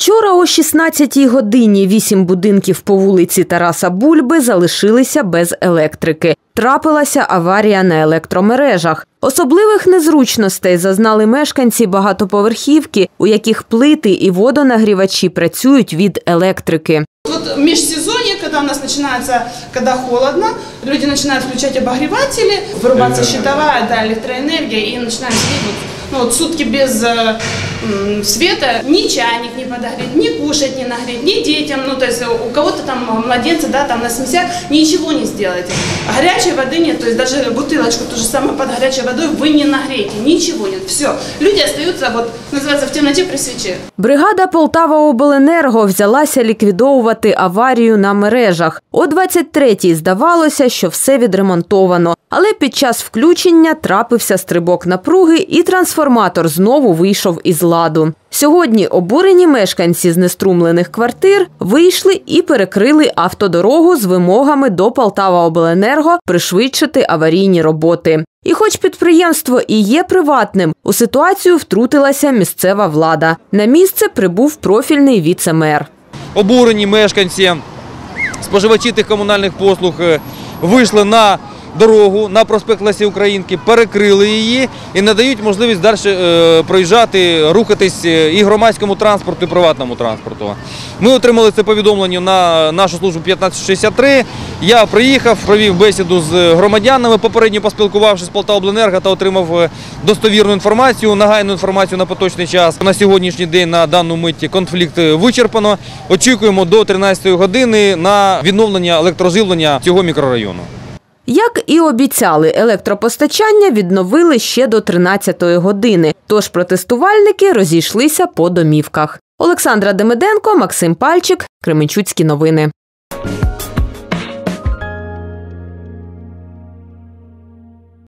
Вчора о 16-й годині 8 будинків по вулиці Тараса Бульби залишилися без електрики. Трапилася аварія на електромережах. Особливих незручностей зазнали мешканці багатоповерхівки, у яких плити і водонагрівачі працюють від електрики. Вот межсезонье, когда у нас начинается, когда холодно, люди начинают включать обогреватели, вырубаться щитовая, да, электроэнергия, и начинаем сидеть сутки без света, ни чайник не подогреть, ни кушать не нагреть, ни детям, то есть у кого-то там младенцы, да, там на смесях, ничего не сделаете. Горячей воды нет, то есть даже бутылочку ту же самую под горячей водой вы не нагреете, ничего нет, все. Люди остаются, называется, в темноте при свече. Бригада Полтаваобленерго взялася ліквідовувати аварію на мережах. О 23-й здавалося, що все відремонтовано. Але під час включення трапився стрибок напруги і трансформатор знову вийшов із ладу. Сьогодні обурені мешканці знеструмлених квартир вийшли і перекрили автодорогу з вимогами до Полтаваобленерго пришвидшити аварійні роботи. І хоч підприємство і є приватним, у ситуацію втрутилася місцева влада. На місце прибув профільний віце-мер. Обурені мешканці, споживачі тих комунальних послуг вийшли на дорогу, на проспект Лесі Українки, перекрили її і надають можливість далі проїжджати, рухатись і громадському транспорту, і приватному транспорту. Ми отримали це повідомлення на нашу службу 1563. Я приїхав, провів бесіду з громадянами, попередньо поспілкувавшись з Полтаваобленерго та отримав достовірну інформацію, нагальну інформацію на поточний час. На сьогоднішній день на дану мить конфлікт вичерпано. Очікуємо до 13-ї години на відновлення електроживлення цього мікрорайону. Як і обіцяли, електропостачання відновили ще до 13-ї години, тож протестувальники розійшлися по домівках. Олександра Демиденко, Максим Пальчик, Кременчуцькі новини.